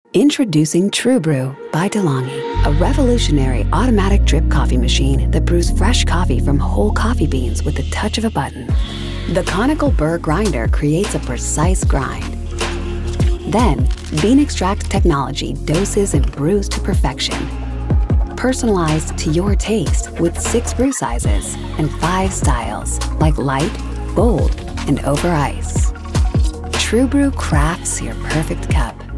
Introducing TrueBrew by DeLonghi, a revolutionary automatic drip coffee machine that brews fresh coffee from whole coffee beans with the touch of a button. The conical burr grinder creates a precise grind. Then, bean extract technology doses and brews to perfection. Personalized to your taste with 6 brew sizes and 5 styles, like light, bold, and over ice. TrueBrew crafts your perfect cup.